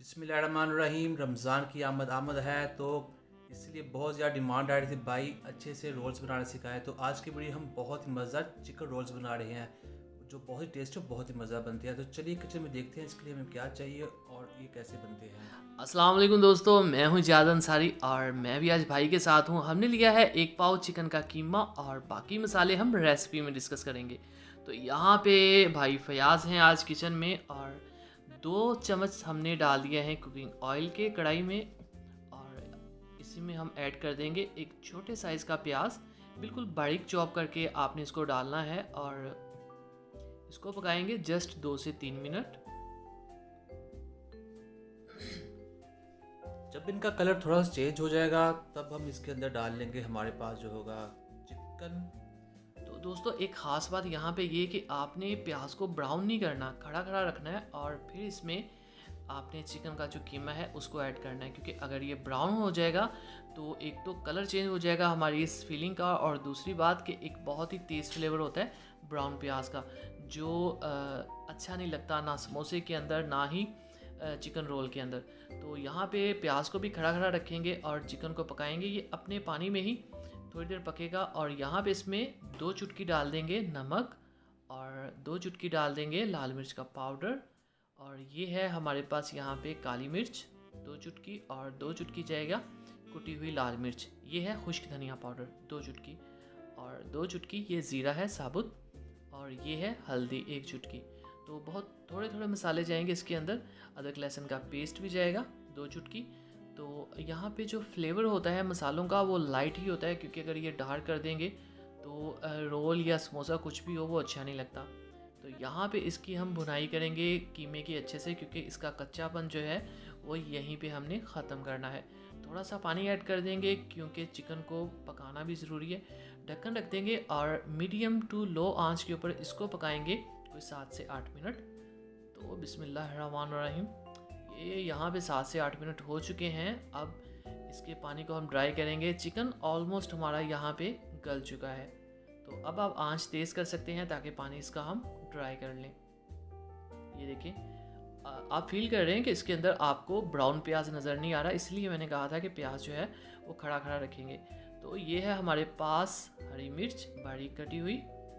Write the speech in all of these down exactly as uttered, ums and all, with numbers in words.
बिस्मिल्लाहिर्रहमानिर्रहीम। रमज़ान की आमद आमद है तो इसलिए बहुत ज़्यादा डिमांड आ रही थी भाई अच्छे से रोल्स बनाना सिखाएं। तो आज की वीडियो हम बहुत ही मज़ेदार चिकन रोल्स बना रहे हैं जो बहुत ही टेस्टी और बहुत ही मज़ा बनती है। तो चलिए किचन में देखते हैं इसके लिए हमें क्या चाहिए और ये कैसे बनते हैं। अस्सलाम वालेकुम दोस्तों, मैं हूं जाद अंसारी और मैं भी आज भाई के साथ हूं। हमने लिया है एक पाव चिकन का कीमा और बाकी मसाले हम रेसिपी में डिस्कस करेंगे। तो यहाँ पे भाई फयाज़ हैं आज किचन में और दो चम्मच हमने डाल दिया है कुकिंग ऑयल के कढ़ाई में और इसी में हम ऐड कर देंगे एक छोटे साइज़ का प्याज, बिल्कुल बारीक चॉप करके आपने इसको डालना है और इसको पकाएंगे जस्ट दो से तीन मिनट। जब इनका कलर थोड़ा सा चेंज हो जाएगा तब हम इसके अंदर डाल लेंगे हमारे पास जो होगा चिकन। तो दोस्तों एक ख़ास बात यहाँ पे ये कि आपने प्याज को ब्राउन नहीं करना, खड़ा खड़ा रखना है और फिर इसमें आपने चिकन का जो कीमा है उसको ऐड करना है, क्योंकि अगर ये ब्राउन हो जाएगा तो एक तो कलर चेंज हो जाएगा हमारी इस फीलिंग का, और दूसरी बात कि एक बहुत ही तेज़ फ्लेवर होता है ब्राउन प्याज का जो आ, अच्छा नहीं लगता ना समोसे के अंदर ना ही चिकन रोल के अंदर। तो यहाँ पे प्याज को भी खड़ा खड़ा रखेंगे और चिकन को पकाएंगे, ये अपने पानी में ही थोड़ी देर पकेगा। और यहाँ पे इसमें दो चुटकी डाल देंगे नमक और दो चुटकी डाल देंगे लाल मिर्च का पाउडर, और ये है हमारे पास यहाँ पे काली मिर्च दो चुटकी, और दो चुटकी जाएगा कुटी हुई लाल मिर्च, ये है खुश्क धनिया पाउडर दो चुटकी, और दो चुटकी ये ज़ीरा है साबुत, और ये है हल्दी एक चुटकी। तो बहुत थोड़े थोड़े मसाले जाएंगे इसके अंदर। अदरक लहसुन का पेस्ट भी जाएगा दो चुटकी। तो यहाँ पे जो फ्लेवर होता है मसालों का वो लाइट ही होता है, क्योंकि अगर ये डार्क कर देंगे तो रोल या समोसा कुछ भी हो वो अच्छा नहीं लगता। तो यहाँ पे इसकी हम भुनाई करेंगे कीमे की अच्छे से, क्योंकि इसका कच्चापन जो है वो यहीं पे हमने ख़त्म करना है। थोड़ा सा पानी ऐड कर देंगे क्योंकि चिकन को पकाना भी ज़रूरी है। ढक्कन रख देंगे और मीडियम टू लो आंच के ऊपर इसको पकाएंगे कोई सात से आठ मिनट। तो बिस्मिल्लाहिर्रहमानिर्रहीम, ये यहाँ पे सात से आठ मिनट हो चुके हैं। अब इसके पानी को हम ड्राई करेंगे। चिकन ऑलमोस्ट हमारा यहाँ पे गल चुका है, तो अब आप आंच तेज़ कर सकते हैं ताकि पानी इसका हम ड्राई कर लें। ये देखिए आप फील कर रहे हैं कि इसके अंदर आपको ब्राउन प्याज नज़र नहीं आ रहा, इसलिए मैंने कहा था कि प्याज जो है वो खड़ा खड़ा रखेंगे। तो ये है हमारे पास हरी मिर्च बारीक कटी हुई,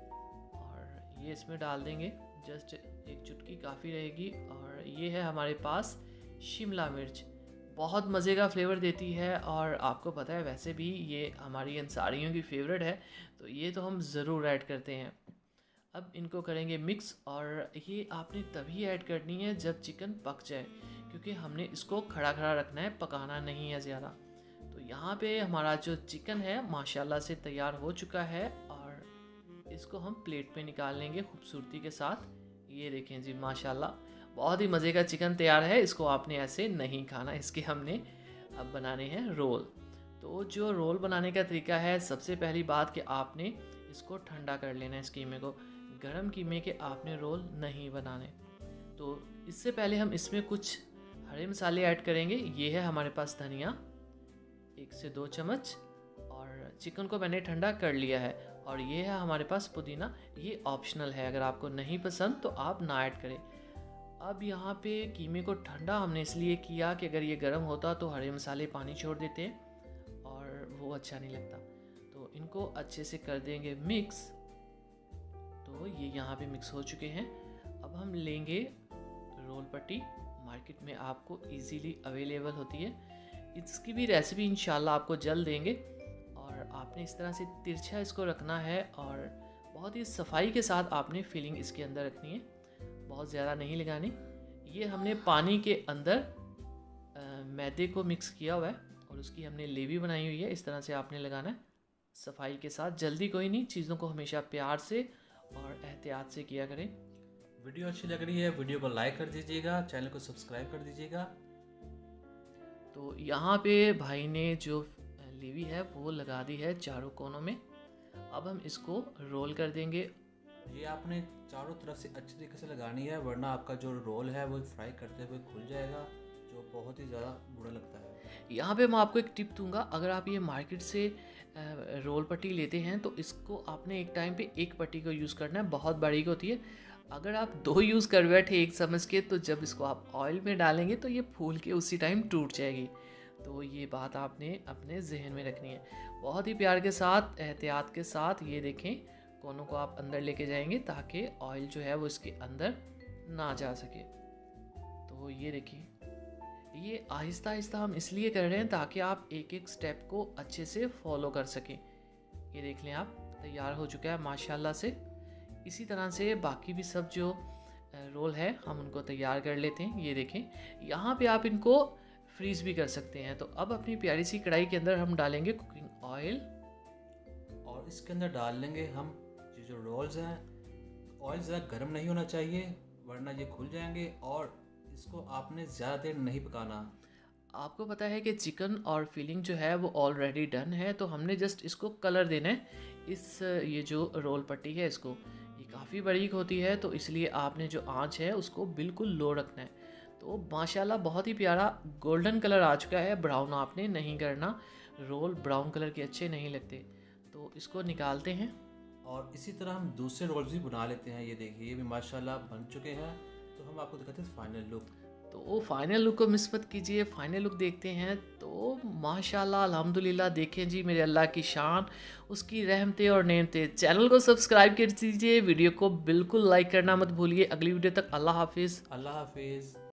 और ये इसमें डाल देंगे जस्ट एक चुटकी काफ़ी रहेगी। और ये है हमारे पास शिमला मिर्च, बहुत मज़े का फ्लेवर देती है और आपको पता है वैसे भी ये हमारी अंसारियों की फेवरेट है, तो ये तो हम ज़रूर ऐड करते हैं। अब इनको करेंगे मिक्स, और ये आपने तभी ऐड करनी है जब चिकन पक जाए, क्योंकि हमने इसको खड़ा खड़ा रखना है, पकाना नहीं है ज़्यादा। तो यहाँ पे हमारा जो चिकन है माशाल्लाह से तैयार हो चुका है और इसको हम प्लेट पे निकाल लेंगे खूबसूरती के साथ। ये देखें जी माशाल्लाह बहुत ही मज़े का चिकन तैयार है। इसको आपने ऐसे नहीं खाना, इसके हमने अब बनाने हैं रोल। तो जो रोल बनाने का तरीका है, सबसे पहली बात कि आपने इसको ठंडा कर लेना है इस कीमे को, गरम कीमे के आपने रोल नहीं बनाने। तो इससे पहले हम इसमें कुछ हरे मसाले ऐड करेंगे। ये है हमारे पास धनिया एक से दो चम्मच, और चिकन को मैंने ठंडा कर लिया है। और ये है हमारे पास पुदीना, ये ऑप्शनल है, अगर आपको नहीं पसंद तो आप ना ऐड करें। अब यहाँ पे कीमे को ठंडा हमने इसलिए किया कि अगर ये गर्म होता तो हरे मसाले पानी छोड़ देते और वो अच्छा नहीं लगता। तो इनको अच्छे से कर देंगे मिक्स। तो ये यहाँ पे मिक्स हो चुके हैं। अब हम लेंगे रोल पट्टी, मार्केट में आपको इजीली अवेलेबल होती है। इसकी भी रेसिपी इंशाल्लाह आपको जल्द देंगे। और आपने इस तरह से तिरछा इसको रखना है और बहुत ही सफाई के साथ आपने फिलिंग इसके अंदर रखनी है, बहुत ज़्यादा नहीं लगानी। ये हमने पानी के अंदर आ, मैदे को मिक्स किया हुआ है और उसकी हमने लेवी बनाई हुई है। इस तरह से आपने लगाना है सफाई के साथ, जल्दी कोई नहीं, चीज़ों को हमेशा प्यार से और एहतियात से किया करें। वीडियो अच्छी लग रही है वीडियो को लाइक कर दीजिएगा, चैनल को सब्सक्राइब कर दीजिएगा। तो यहाँ पे भाई ने जो लेवी है वो लगा दी है चारों कोनों में। अब हम इसको रोल कर देंगे। ये आपने चारों तरफ से अच्छी तरीके से लगानी है, वरना आपका जो रोल है वो फ्राई करते हुए खुल जाएगा, जो बहुत ही ज़्यादा बुरा लगता है। यहाँ पे मैं आपको एक टिप दूंगा, अगर आप ये मार्केट से रोल पट्टी लेते हैं तो इसको आपने एक टाइम पे एक पट्टी को यूज़ करना है, बहुत बारीक होती है। अगर आप दो यूज़ कर बैठे एक समझ के, तो जब इसको आप ऑयल में डालेंगे तो ये फूल के उसी टाइम टूट जाएगी। तो ये बात आपने अपने जहन में रखनी है। बहुत ही प्यार के साथ, एहतियात के साथ ये देखें, कोनों को आप अंदर लेके जाएंगे ताकि ऑयल जो है वो इसके अंदर ना जा सके। तो ये देखिए, ये आहिस्ता आहिस्ता हम इसलिए कर रहे हैं ताकि आप एक एक स्टेप को अच्छे से फॉलो कर सकें। ये देख लें, आप तैयार हो चुका है माशाल्लाह से। इसी तरह से बाकी भी सब जो रोल है हम उनको तैयार कर लेते हैं। ये देखें, यहाँ पे आप इनको फ्रीज़ भी कर सकते हैं। तो अब अपनी प्यारी सी कढ़ाई के अंदर हम डालेंगे कुकिंग ऑयल, और इसके अंदर डाल लेंगे हम ये जो रोल्स हैं। ऑयल ज़्यादा गर्म नहीं होना चाहिए वरना ये खुल जाएंगे, और इसको आपने ज़्यादा देर नहीं पकाना। आपको पता है कि चिकन और फिलिंग जो है वो ऑलरेडी डन है, तो हमने जस्ट इसको कलर देना है। इस ये जो रोल पट्टी है इसको, ये काफ़ी बारीक होती है, तो इसलिए आपने जो आंच है उसको बिल्कुल लो रखना है। तो माशाल्लाह बहुत ही प्यारा गोल्डन कलर आ चुका है, ब्राउन आपने नहीं करना, रोल ब्राउन कलर के अच्छे नहीं लगते। तो इसको निकालते हैं और इसी तरह हम दूसरे रोल्स भी बना लेते हैं। ये देखिए, ये भी माशाल्लाह बन चुके हैं। तो हम आपको दिखाते हैं फाइनल लुक। तो फाइनल लुक को मिस मत कीजिए, फाइनल लुक देखते हैं। तो माशाल्लाह अल्हम्दुलिल्लाह, देखें जी मेरे अल्लाह की शान, उसकी रहमतें और नेमतें। चैनल को सब्सक्राइब कर दीजिए, वीडियो को बिल्कुल लाइक करना मत भूलिए। अगली वीडियो तक अल्लाह हाफिज़। अल्लाह हाफिज़।